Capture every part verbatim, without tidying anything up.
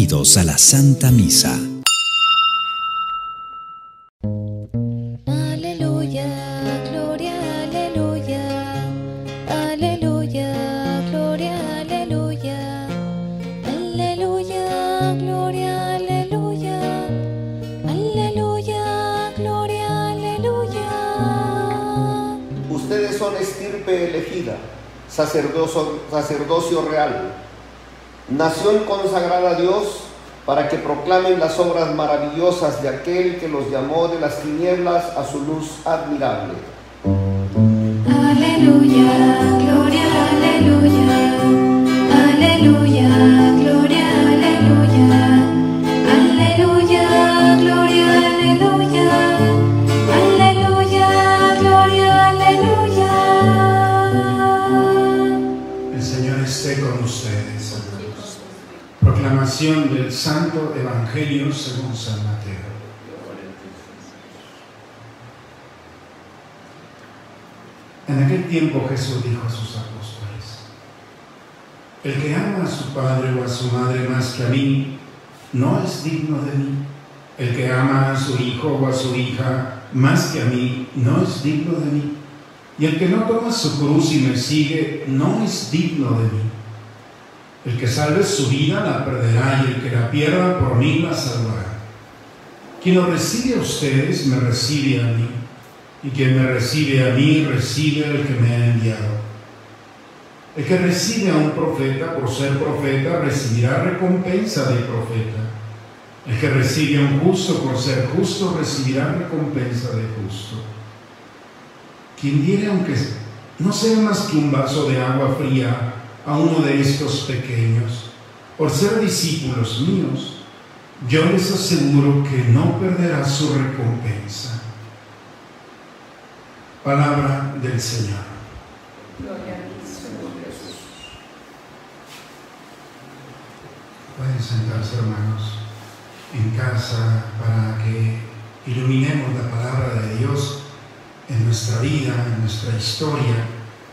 Bienvenidos a la Santa Misa. Aleluya, gloria, aleluya, aleluya, gloria, aleluya, aleluya, gloria, aleluya, aleluya, gloria, aleluya. Ustedes son estirpe elegida, sacerdocio, sacerdocio real, nación consagrada a Dios, para que proclamen las obras maravillosas de aquel que los llamó de las tinieblas a su luz admirable. Aleluya, gloria, aleluya, aleluya, gloria, aleluya, aleluya, gloria, aleluya, aleluya, gloria, aleluya. El Señor esté con ustedes. Proclamación del Santo Evangelio según San Mateo. En aquel tiempo Jesús dijo a sus apóstoles: el que ama a su padre o a su madre más que a mí, no es digno de mí. El que ama a su hijo o a su hija más que a mí, no es digno de mí. Y el que no toma su cruz y me sigue, no es digno de mí. El que salve su vida la perderá, y el que la pierda por mí la salvará. Quien lo recibe a ustedes, me recibe a mí, y quien me recibe a mí, recibe al que me ha enviado. El que recibe a un profeta por ser profeta, recibirá recompensa de profeta. El que recibe a un justo por ser justo, recibirá recompensa de justo. Quien diere, aunque no sea más que un vaso de agua fría a uno de estos pequeños, por ser discípulos míos, yo les aseguro que no perderá su recompensa. Palabra del Señor. Gloria a ti, Señor Jesús. Pueden sentarse, hermanos, en casa, para que iluminemos la palabra de Dios en nuestra vida, en nuestra historia.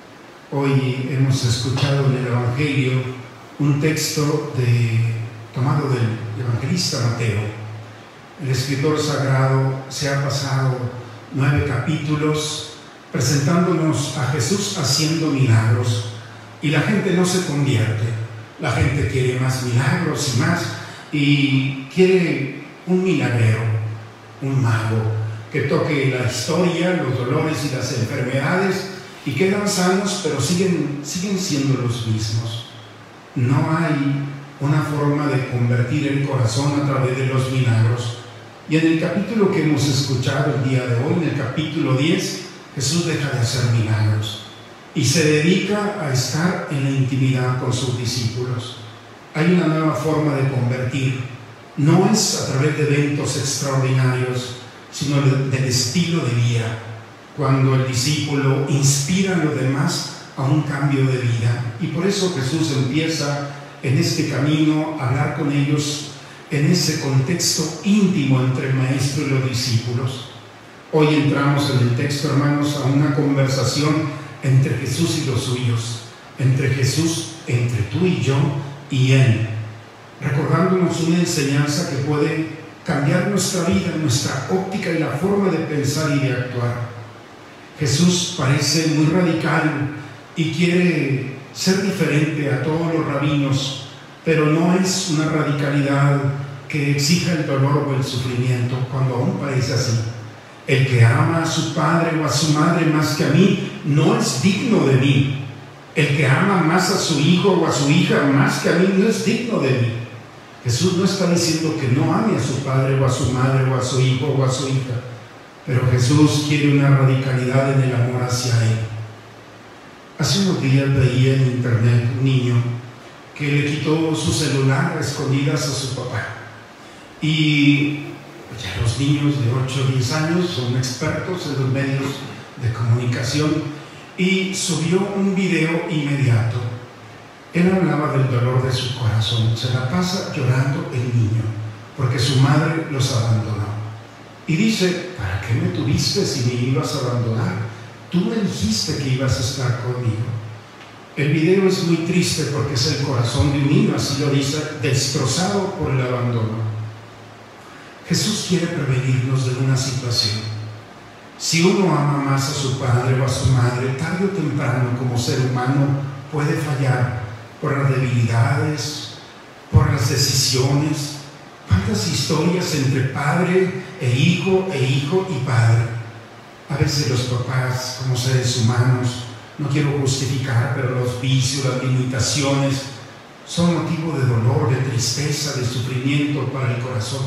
Hoy hemos escuchado en el Evangelio un texto de, tomado del evangelista Mateo. El escritor sagrado se ha pasado nueve capítulos presentándonos a Jesús haciendo milagros, y la gente no se convierte. La gente quiere más milagros y más, y quiere un milagrero, un mago, que toque la historia, los dolores y las enfermedades, y quedan sanos, pero siguen, siguen siendo los mismos. No hay una forma de convertir el corazón a través de los milagros. Y en el capítulo que hemos escuchado el día de hoy, en el capítulo diez, Jesús deja de hacer milagros y se dedica a estar en la intimidad con sus discípulos. Hay una nueva forma de convertir. No es a través de eventos extraordinarios, sino del estilo de vida, cuando el discípulo inspira a los demás a un cambio de vida. Y por eso Jesús empieza en este camino a hablar con ellos en ese contexto íntimo entre el maestro y los discípulos. Hoy entramos en el texto, hermanos, a una conversación entre Jesús y los suyos, entre Jesús, entre tú y yo y Él, recordándonos una enseñanza que puede cambiar nuestra vida, nuestra óptica y la forma de pensar y de actuar. Jesús parece muy radical y quiere ser diferente a todos los rabinos, pero no es una radicalidad que exija el dolor o el sufrimiento, cuando aún parece así. El que ama a su padre o a su madre más que a mí, no es digno de mí. El que ama más a su hijo o a su hija más que a mí, no es digno de mí. Jesús no está diciendo que no ame a su padre o a su madre o a su hijo o a su hija, pero Jesús quiere una radicalidad en el amor hacia Él. Hace unos días veía en internet un niño que le quitó su celular a escondidas a su papá. Y ya los niños de ocho o diez años son expertos en los medios de comunicación, y subió un video inmediato. Él hablaba del dolor de su corazón. Se la pasa llorando el niño porque su madre los abandonó. Y dice: ¿para qué me tuviste si me ibas a abandonar? Tú me dijiste que ibas a estar conmigo. El video es muy triste porque es el corazón de un niño, así lo dice, destrozado por el abandono. Jesús quiere prevenirnos de una situación. Si uno ama más a su padre o a su madre, tarde o temprano como ser humano puede fallar por las debilidades, por las decisiones. ¿Cuántas historias entre padre e hijo, e hijo y padre? A veces los papás, como seres humanos, no quiero justificar, pero los vicios, las limitaciones, son motivo de dolor, de tristeza, de sufrimiento para el corazón.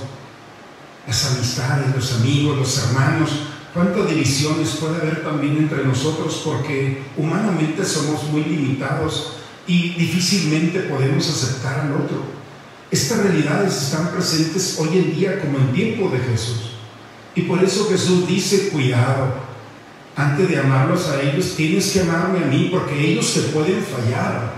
Las amistades, los amigos, los hermanos, cuántas divisiones puede haber también entre nosotros, porque humanamente somos muy limitados y difícilmente podemos aceptar al otro. Estas realidades están presentes hoy en día como en tiempo de Jesús. Y por eso Jesús dice, cuidado, antes de amarlos a ellos, tienes que amarme a mí, porque ellos te pueden fallar.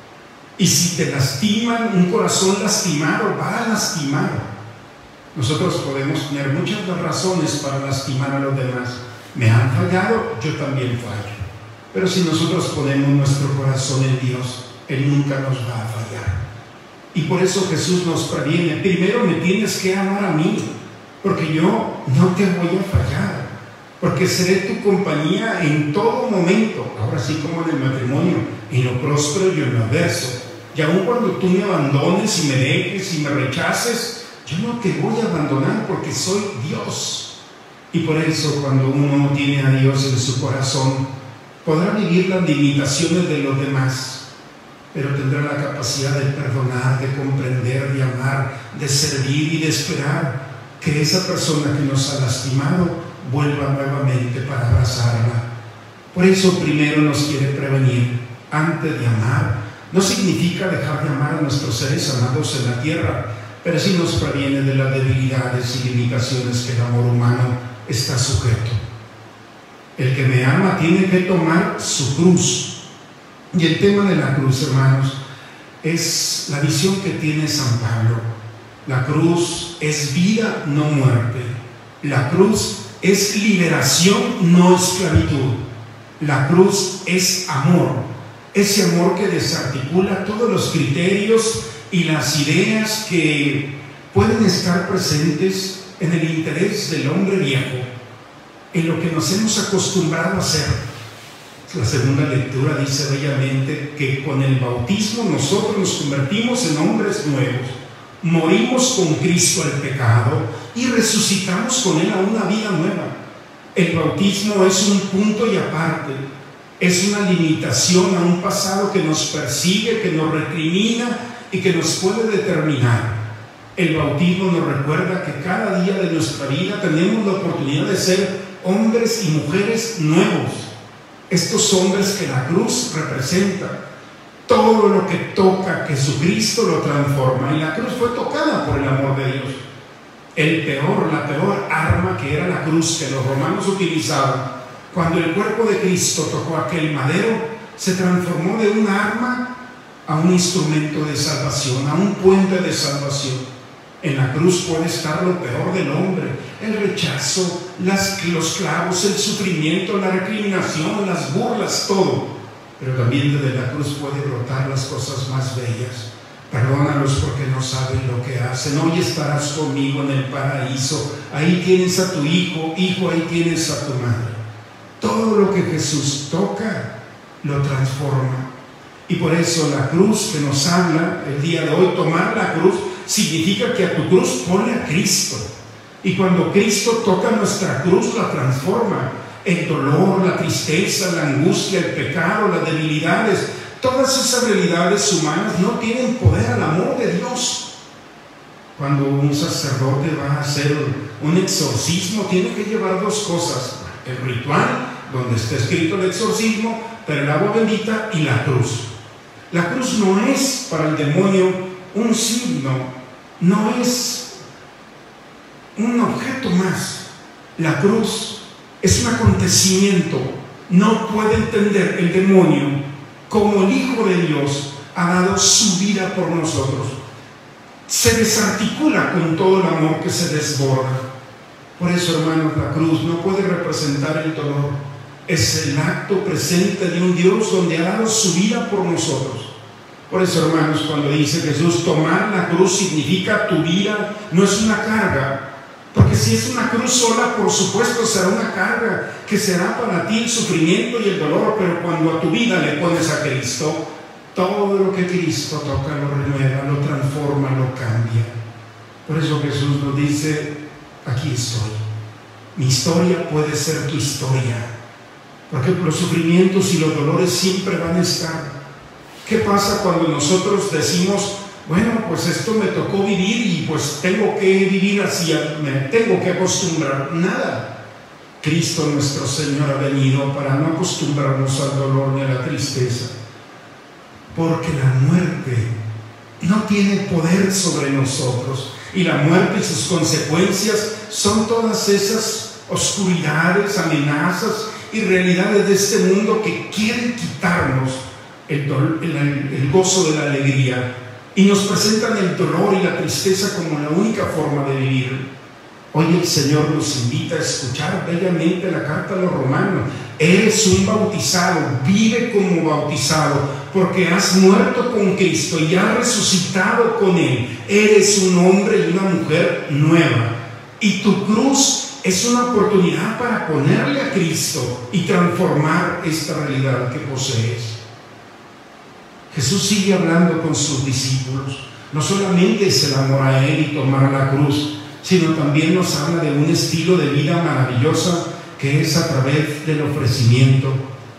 Y si te lastiman, un corazón lastimado va a lastimar. Nosotros podemos tener muchas razones para lastimar a los demás. Me han fallado, yo también fallo. Pero si nosotros ponemos nuestro corazón en Dios, Él nunca nos va a fallar. Y por eso Jesús nos previene, primero me tienes que amar a mí, porque yo no te voy a fallar, porque seré tu compañía en todo momento, ahora sí como en el matrimonio, en lo próspero y en lo adverso. Y aun cuando tú me abandones y me dejes y me rechaces, yo no te voy a abandonar porque soy Dios. Y por eso cuando uno tiene a Dios en su corazón, podrá vivir las limitaciones de los demás, pero tendrá la capacidad de perdonar, de comprender, de amar, de servir y de esperar que esa persona que nos ha lastimado vuelva nuevamente para abrazarla. Por eso primero nos quiere prevenir antes de amar. No significa dejar de amar a nuestros seres amados en la tierra, pero sí nos previene de las debilidades y limitaciones que el amor humano está sujeto. El que me ama tiene que tomar su cruz. Y el tema de la cruz, hermanos, es la visión que tiene San Pablo. La cruz es vida, no muerte. La cruz es liberación, no esclavitud. La cruz es amor. Ese amor que desarticula todos los criterios y las ideas que pueden estar presentes en el interés del hombre viejo, en lo que nos hemos acostumbrado a hacer. La segunda lectura dice bellamente que con el bautismo nosotros nos convertimos en hombres nuevos, morimos con Cristo al pecado y resucitamos con Él a una vida nueva. El bautismo es un punto y aparte, es una limitación a un pasado que nos persigue, que nos recrimina y que nos puede determinar. El bautismo nos recuerda que cada día de nuestra vida tenemos la oportunidad de ser hombres y mujeres nuevos. Estos hombres que la cruz representa, todo lo que toca Jesucristo lo transforma, y la cruz fue tocada por el amor de Dios. El peor, la peor arma que era la cruz que los romanos utilizaban, cuando el cuerpo de Cristo tocó aquel madero, se transformó de un arma a un instrumento de salvación, a un puente de salvación. En la cruz puede estar lo peor del hombre, el rechazo, las, los clavos, el sufrimiento, la recriminación, las burlas, todo. Pero también desde la cruz puede brotar las cosas más bellas. Perdónalos porque no saben lo que hacen. Hoy estarás conmigo en el paraíso. Ahí tienes a tu hijo, hijo, ahí tienes a tu madre. Todo lo que Jesús toca lo transforma. Y por eso la cruz que nos habla el día de hoy, tomar la cruz, significa que a tu cruz pone a Cristo. Y cuando Cristo toca nuestra cruz, la transforma. El dolor, la tristeza, la angustia, el pecado, las debilidades, todas esas realidades humanas no tienen poder al amor de Dios. Cuando un sacerdote va a hacer un exorcismo, tiene que llevar dos cosas: el ritual, donde está escrito el exorcismo, pero el agua bendita, y la cruz. La cruz no es para el demonio un signo, no es un objeto más. La cruz es un acontecimiento. No puede entender el demonio como el Hijo de Dios ha dado su vida por nosotros. Se desarticula con todo el amor que se desborda. Por eso, hermanos, la cruz no puede representar el dolor. es el acto presente de un Dios donde ha dado su vida por nosotros. Por eso, hermanos, cuando dice Jesús, tomar la cruz significa tu vida, no es una carga. Porque si es una cruz sola, por supuesto será una carga, que será para ti el sufrimiento y el dolor, pero cuando a tu vida le pones a Cristo, todo lo que Cristo toca lo renueva, lo transforma, lo cambia. Por eso Jesús nos dice, aquí estoy. Mi historia puede ser tu historia, porque los sufrimientos y los dolores siempre van a estar. ¿Qué pasa cuando nosotros decimos, bueno, pues esto me tocó vivir y pues tengo que vivir así, me tengo que acostumbrar? Nada. Cristo nuestro Señor ha venido para no acostumbrarnos al dolor ni a la tristeza, porque la muerte no tiene poder sobre nosotros, y la muerte y sus consecuencias son todas esas oscuridades, amenazas y realidades de este mundo que quieren quitarnos el, el, el gozo de la alegría, y nos presentan el dolor y la tristeza como la única forma de vivir. Hoy el Señor nos invita a escuchar bellamente la carta a los romanos. Eres un bautizado, vive como bautizado, porque has muerto con Cristo y has resucitado con Él. Eres un hombre y una mujer nueva, y tu cruz es una oportunidad para ponerle a Cristo y transformar esta realidad que posees. Jesús sigue hablando con sus discípulos. No solamente es el amor a Él y tomar la cruz, sino también nos habla de un estilo de vida maravillosa que es a través del ofrecimiento.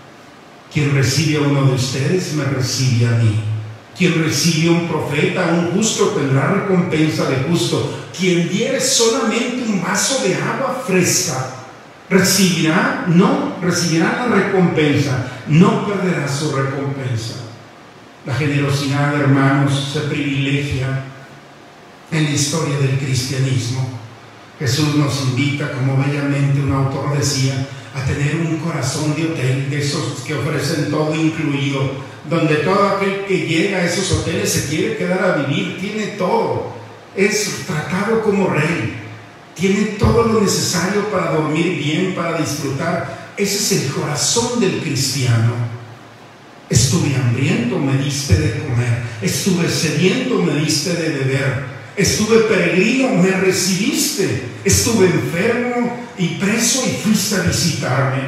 Quien recibe a uno de ustedes me recibe a mí. Quien recibe a un profeta, a un justo, tendrá recompensa de justo. Quien diere solamente un vaso de agua fresca, recibirá, no, recibirá la recompensa, no perderá su recompensa. La generosidad, hermanos, se privilegia en la historia del cristianismo. Jesús nos invita, como bellamente un autor decía, a tener un corazón de hotel, de esos que ofrecen todo incluido, donde todo aquel que llega a esos hoteles se quiere quedar a vivir, tiene todo, es tratado como rey, tiene todo lo necesario para dormir bien, para disfrutar. Ese es el corazón del cristiano. Estuve hambriento, me diste de comer. Estuve sediento, me diste de beber. Estuve peregrino, me recibiste. Estuve enfermo y preso y fuiste a visitarme.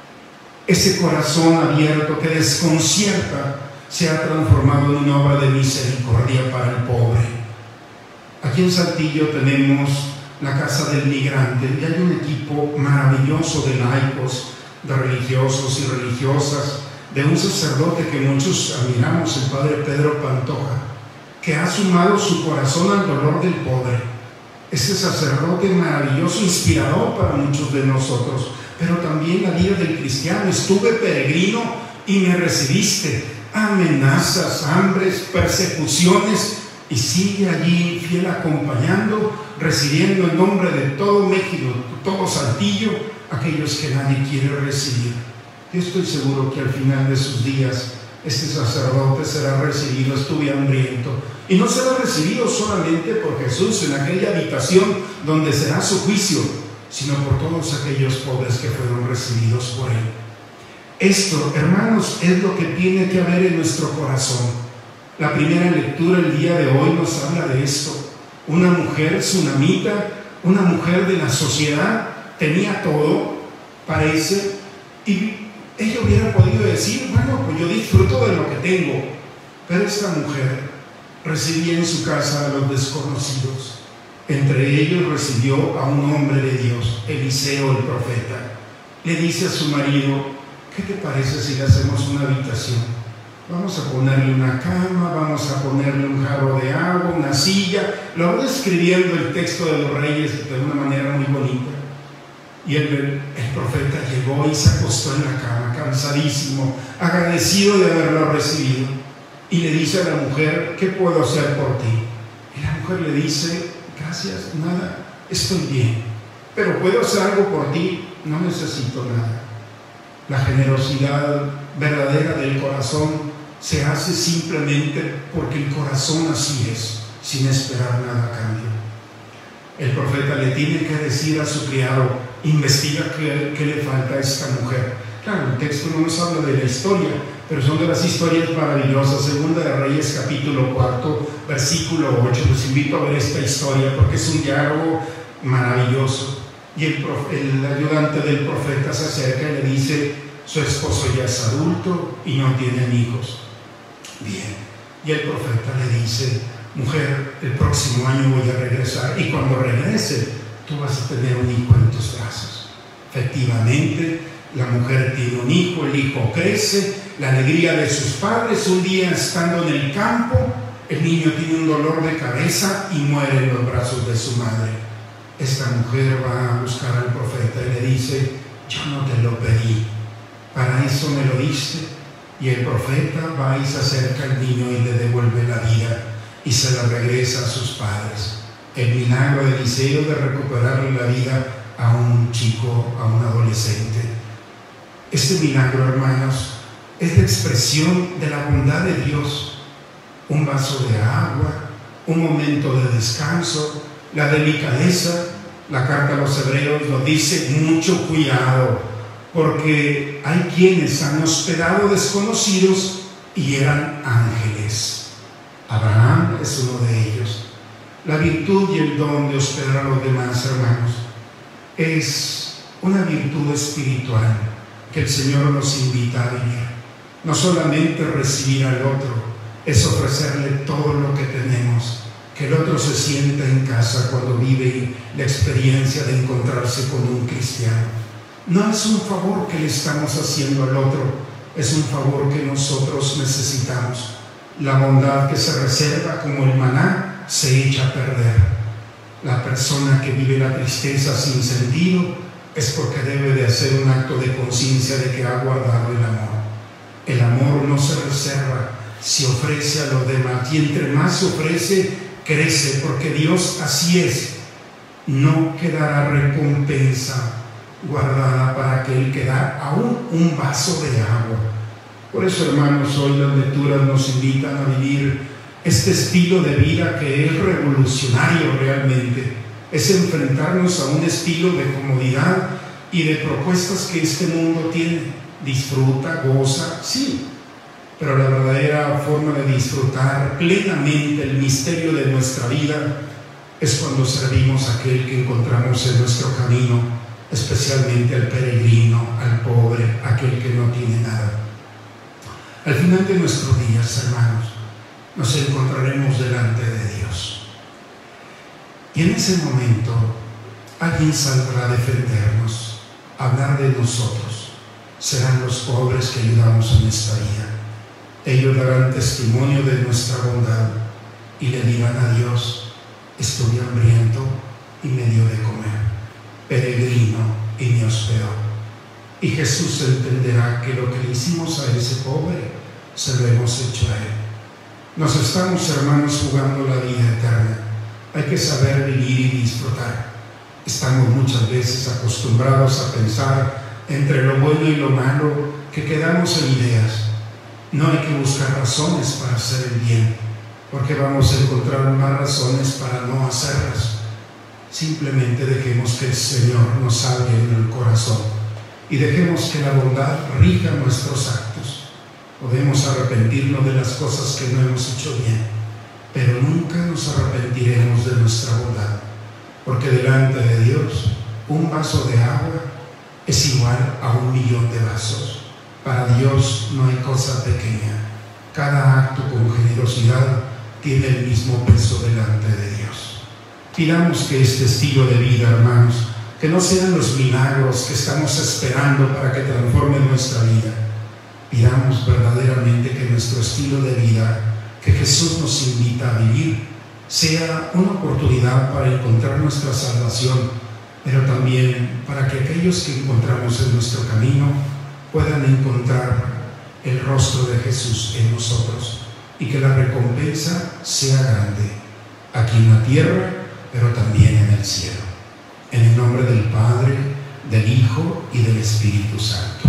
Ese corazón abierto que desconcierta se ha transformado en una obra de misericordia para el pobre. Aquí en Saltillo tenemos la Casa del Migrante y hay un equipo maravilloso de laicos, de religiosos y religiosas, de un sacerdote que muchos admiramos, el padre Pedro Pantoja, que ha sumado su corazón al dolor del pobre. Ese sacerdote maravilloso, inspirador para muchos de nosotros, pero también la vida del cristiano. Estuve peregrino y me recibiste. Amenazas, hambres, persecuciones, y sigue allí fiel acompañando, recibiendo en nombre de todo México, todo Saltillo, aquellos que nadie quiere recibir. Yo estoy seguro que al final de sus días este sacerdote será recibido. Estuve hambriento, y no será recibido solamente por Jesús en aquella habitación donde será su juicio, sino por todos aquellos pobres que fueron recibidos por Él. Esto, hermanos, es lo que tiene que haber en nuestro corazón. La primera lectura el día de hoy nos habla de esto. Una mujer tsunamita, una mujer de la sociedad, tenía todo, parece, y ella hubiera podido decir, bueno, pues yo disfruto de lo que tengo. Pero esta mujer recibía en su casa a los desconocidos. Entre ellos recibió a un hombre de Dios, Eliseo el profeta. Le dice a su marido, ¿qué te parece si le hacemos una habitación? Vamos a ponerle una cama, vamos a ponerle un jarro de agua, una silla. Lo va describiendo el texto de los Reyes de una manera muy bonita. Y el, el profeta llegó y se acostó en la cama, cansadísimo, agradecido de haberlo recibido. Y le dice a la mujer, ¿qué puedo hacer por ti? Y la mujer le dice, gracias, nada, estoy bien. Pero puedo hacer algo por ti, no necesito nada. La generosidad verdadera del corazón se hace simplemente porque el corazón así es, sin esperar nada a cambio. El profeta le tiene que decir a su criado, investiga qué, qué le falta a esta mujer, Claro, el texto no nos habla de la historia, pero son de las historias maravillosas. Segunda de Reyes, capítulo cuarto, versículo ocho. Les invito a ver esta historia porque es un diálogo maravilloso. Y el, el ayudante del profeta se acerca y le dice: su esposo ya es adulto y no tienen hijos. Bien. Y el profeta le dice: mujer, el próximo año voy a regresar y cuando regrese tú vas a tener un hijo en tus brazos. Efectivamente, la mujer tiene un hijo, el hijo crece, la alegría de sus padres. Un día, estando en el campo, el niño tiene un dolor de cabeza y muere en los brazos de su madre. Esta mujer va a buscar al profeta y le dice: yo no te lo pedí, para eso me lo diste. Y el profeta va y se acerca al niño y le devuelve la vida y se la regresa a sus padres. El milagro de Eliseo de recuperarle la vida a un chico, a un adolescente. Este milagro, hermanos, es la expresión de la bondad de Dios. Un vaso de agua, un momento de descanso, la delicadeza. La carta a los hebreos lo dice: mucho cuidado, porque hay quienes han hospedado desconocidos y eran ángeles. Abraham es uno de ellos. La virtud y el don de hospedar a los demás, hermanos, es una virtud espiritual que el Señor nos invita a vivir. No solamente recibir al otro, es ofrecerle todo lo que tenemos, que el otro se sienta en casa cuando vive la experiencia de encontrarse con un cristiano. No es un favor que le estamos haciendo al otro, es un favor que nosotros necesitamos. La bondad que se reserva como el maná se echa a perder. La persona que vive la tristeza sin sentido es porque debe de hacer un acto de conciencia de que ha guardado el amor. El amor no se reserva, se ofrece a los demás, y entre más se ofrece, crece, porque Dios así es. No quedará recompensa guardada para aquel que da aún un vaso de agua. Por eso, hermanos, hoy las lecturas nos invitan a vivir este estilo de vida que es revolucionario realmente. Es enfrentarnos a un estilo de comodidad y de propuestas que este mundo tiene. Disfruta, goza, sí, pero la verdadera forma de disfrutar plenamente el misterio de nuestra vida es cuando servimos a aquel que encontramos en nuestro camino, especialmente al peregrino, al pobre, aquel que no tiene nada. Al final de nuestros días, hermanos, nos encontraremos delante de Dios. Y en ese momento, alguien saldrá a defendernos, a hablar de nosotros. Serán los pobres que ayudamos en esta vida. Ellos darán testimonio de nuestra bondad y le dirán a Dios: estuve hambriento y me dio de comer, peregrino y me hospedó. Y Jesús entenderá que lo que le hicimos a ese pobre se lo hemos hecho a él. Nos estamos, hermanos, jugando la vida eterna. Hay que saber vivir y disfrutar. Estamos muchas veces acostumbrados a pensar entre lo bueno y lo malo, que quedamos en ideas. No hay que buscar razones para hacer el bien, porque vamos a encontrar más razones para no hacerlas. Simplemente dejemos que el Señor nos hable en el corazón y dejemos que la bondad rija nuestros actos. Podemos arrepentirnos de las cosas que no hemos hecho bien, pero nunca nos arrepentiremos de nuestra bondad, porque delante de Dios un vaso de agua es igual a un millón de vasos. Para Dios no hay cosa pequeña. Cada acto con generosidad tiene el mismo peso delante de Dios. Pidamos que este estilo de vida, hermanos, que no sean los milagros que estamos esperando para que transformen nuestra vida. Pidamos verdaderamente que nuestro estilo de vida, que Jesús nos invita a vivir, sea una oportunidad para encontrar nuestra salvación, pero también para que aquellos que encontramos en nuestro camino puedan encontrar el rostro de Jesús en nosotros y que la recompensa sea grande, aquí en la tierra, pero también en el cielo. En el nombre del Padre, del Hijo y del Espíritu Santo.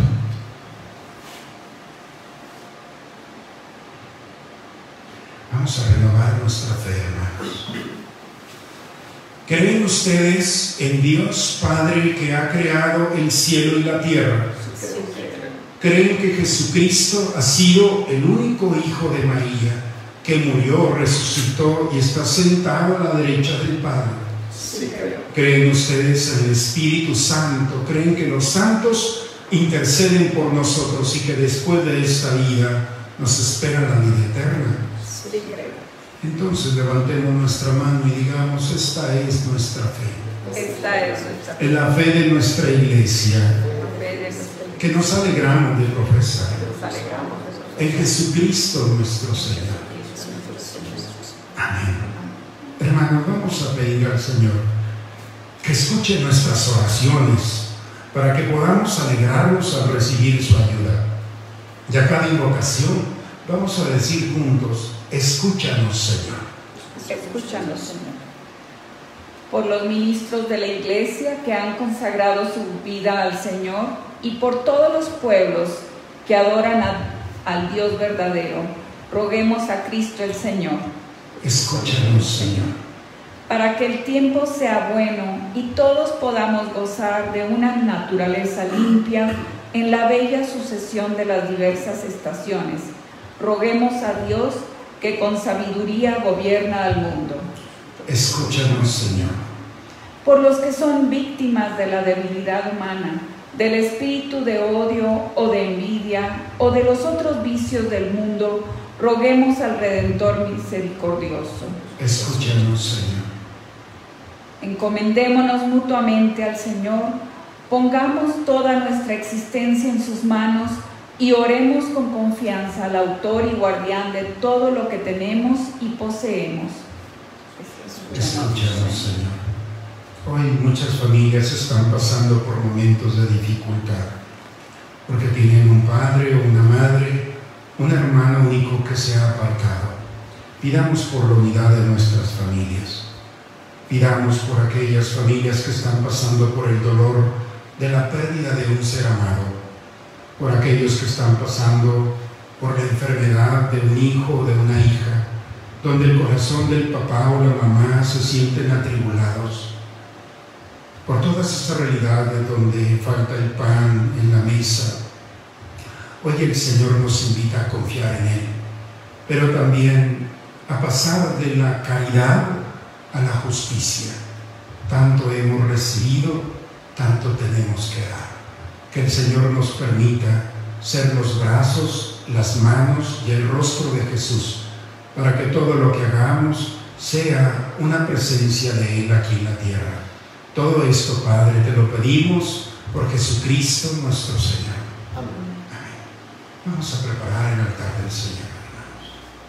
Vamos a renovar nuestra fe, hermanos. ¿Creen ustedes en Dios Padre que ha creado el cielo y la tierra? Sí, creen que Jesucristo ha sido el único Hijo de María, que murió, resucitó y está sentado a la derecha del Padre. Sí, creo. ¿Creen ustedes en el Espíritu Santo? ¿Creen que los santos interceden por nosotros y que después de esta vida nos espera la vida eterna? Sí, creo. Entonces levantemos nuestra mano y digamos: esta es nuestra fe. Esta es nuestra fe. Es la fe de nuestra iglesia, La fe de nuestra fe. que nos alegramos de profesar Nos alegramos de en Jesucristo nuestro Señor. Amén. Hermanos, vamos a pedir al Señor que escuche nuestras oraciones para que podamos alegrarnos al recibir su ayuda. Ya cada invocación vamos a decir juntos: escúchanos, Señor. Escúchanos, Señor. Por los ministros de la Iglesia que han consagrado su vida al Señor y por todos los pueblos que adoran a, al Dios verdadero, roguemos a Cristo el Señor. Escúchanos, Señor. Para que el tiempo sea bueno y todos podamos gozar de una naturaleza limpia en la bella sucesión de las diversas estaciones, roguemos a Dios que con sabiduría gobierna al mundo. Escúchanos, Señor. Por los que son víctimas de la debilidad humana, del espíritu de odio o de envidia o de los otros vicios del mundo, roguemos al Redentor misericordioso. Escúchanos, Señor. Encomendémonos mutuamente al Señor, pongamos toda nuestra existencia en sus manos y oremos con confianza al autor y guardián de todo lo que tenemos y poseemos. Escúchanos, Señor. Hoy muchas familias están pasando por momentos de dificultad, porque tienen un padre o una madre, un hermano único que se ha apartado. Pidamos por la unidad de nuestras familias. Pidamos por aquellas familias que están pasando por el dolor de la pérdida de un ser amado, por aquellos que están pasando por la enfermedad de un hijo o de una hija, donde el corazón del papá o la mamá se sienten atribulados, por todas esas realidades donde falta el pan en la mesa. Hoy el Señor nos invita a confiar en Él, pero también a pasar de la caridad a la justicia. Tanto hemos recibido, tanto tenemos que dar. Que el Señor nos permita ser los brazos, las manos y el rostro de Jesús, para que todo lo que hagamos sea una presencia de Él aquí en la tierra. Todo esto, Padre, te lo pedimos por Jesucristo nuestro Señor. Amén. Amén. Vamos a preparar el altar del Señor, hermanos.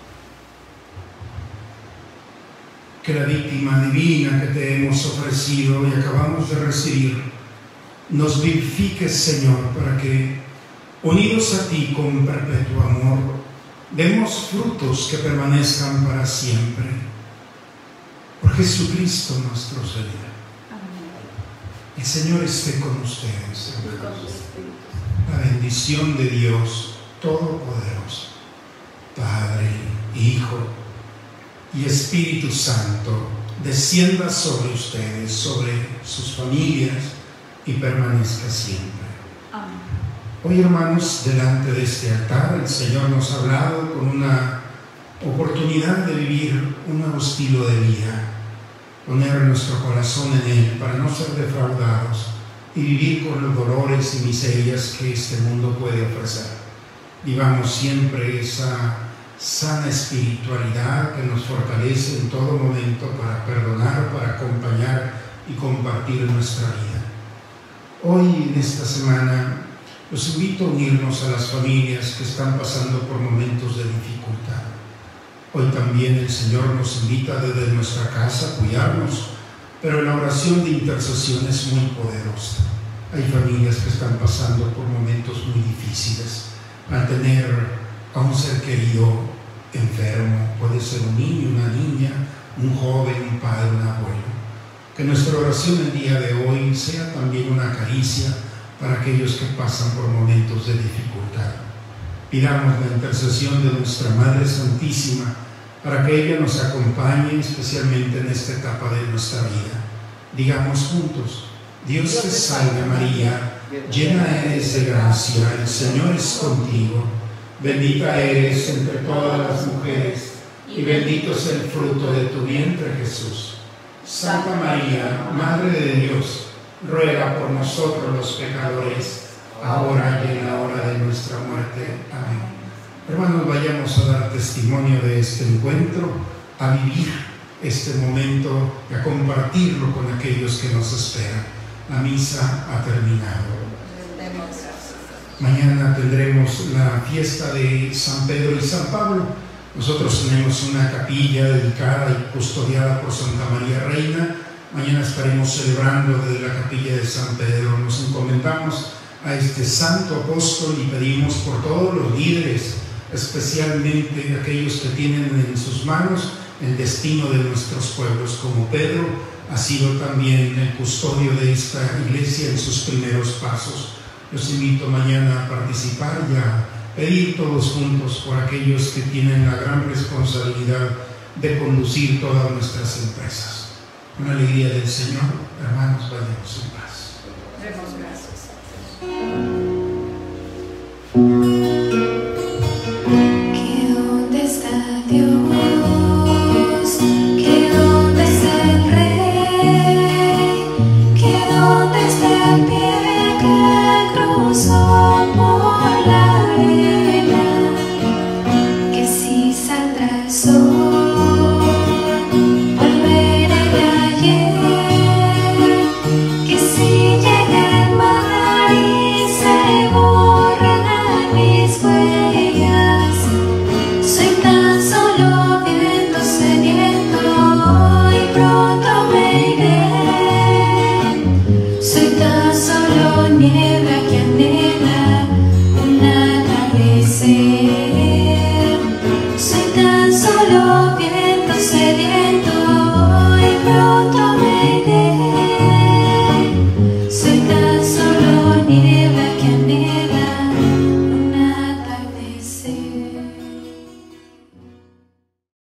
Que la víctima divina que te hemos ofrecido y acabamos de recibir nos vivifique, Señor, para que, unidos a ti con perpetuo amor, demos frutos que permanezcan para siempre. Por Jesucristo nuestro Señor. El Señor esté con ustedes, hermanos. La bendición de Dios Todopoderoso, Padre, Hijo y Espíritu Santo, descienda sobre ustedes, sobre sus familias y permanezca siempre. Amén. Hoy, hermanos, delante de este altar, el Señor nos ha hablado con una oportunidad de vivir un nuevo estilo de vida, poner nuestro corazón en Él para no ser defraudados y vivir con los dolores y miserias que este mundo puede ofrecer. Vivamos siempre esa sana espiritualidad que nos fortalece en todo momento para perdonar, para acompañar y compartir nuestra vida. Hoy, en esta semana, los invito a unirnos a las familias que están pasando por momentos de dificultad. Hoy también el Señor nos invita desde nuestra casa a cuidarnos, pero la oración de intercesión es muy poderosa. Hay familias que están pasando por momentos muy difíciles al tener a un ser querido enfermo, puede ser un niño, una niña, un joven, un padre, un abuelo. Que nuestra oración el día de hoy sea también una caricia para aquellos que pasan por momentos de dificultad. Pidamos la intercesión de nuestra Madre Santísima para que ella nos acompañe especialmente en esta etapa de nuestra vida. Digamos juntos: Dios te salve María, llena eres de gracia, el Señor es contigo. Bendita eres entre todas las mujeres, y bendito es el fruto de tu vientre Jesús. Santa María, Madre de Dios, ruega por nosotros los pecadores, ahora y en la hora de nuestra muerte. Amén. Hermanos, vayamos a dar testimonio de este encuentro, a vivir este momento, a compartirlo con aquellos que nos esperan. La misa ha terminado. Mañana tendremos la fiesta de San Pedro y San Pablo. Nosotros tenemos una capilla dedicada y custodiada por Santa María Reina. Mañana estaremos celebrando desde la capilla de San Pedro. Nos encomendamos a este santo apóstol y pedimos por todos los líderes, especialmente aquellos que tienen en sus manos el destino de nuestros pueblos, como Pedro ha sido también el custodio de esta iglesia en sus primeros pasos. Los invito mañana a participar y a pedir todos juntos por aquellos que tienen la gran responsabilidad de conducir todas nuestras empresas. Con la alegría del Señor, hermanos, vayamos en paz.